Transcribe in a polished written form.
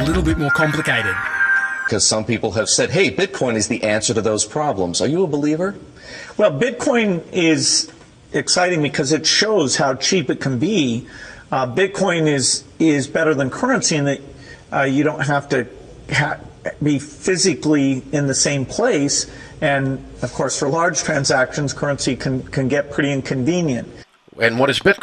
little bit more complicated. Because some people have said, hey, Bitcoin is the answer to those problems. Are you a believer? Well, Bitcoin is exciting because it shows how cheap it can be. Bitcoin is better than currency in that you don't have to be physically in the same place. And, of course, for large transactions, currency can get pretty inconvenient. And what is Bitcoin?